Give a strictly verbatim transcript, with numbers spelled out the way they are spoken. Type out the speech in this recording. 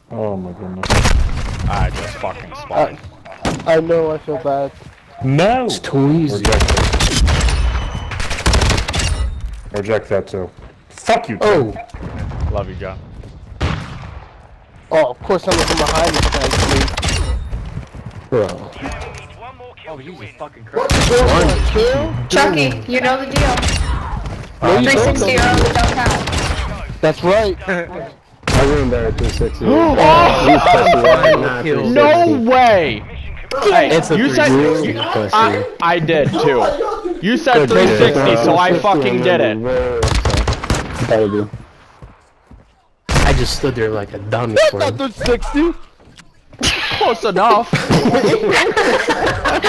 Oh my goodness. I just fucking spawned. I know, I feel bad. No! It's too easy. Reject it. Reject that too. Fuck you, Oh! Tim. Love you, John. Oh, of course I'm looking behind this guy, please. Bro. Oh, he's a fucking crap. One kill? Chucky, you know the deal. No, you three don't sixty know. or don't count. That's right. I ruined that at three sixty. Oh! You pussy, right? Not three sixty. No way! Hey, It's a you said three sixty, you, pussy. I, I did too. You said Good three sixty, shit. so I fucking did it. That'll do. I just stood there like a dummy That's for not him. the sixty. Close enough.